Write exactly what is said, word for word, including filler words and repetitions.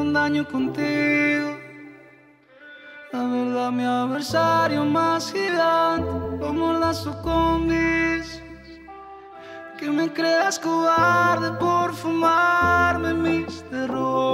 un daño contigo. La verdad, mi adversario más gigante, como las sucumbis. Que me creas cobarde por fumarme mis derrotas.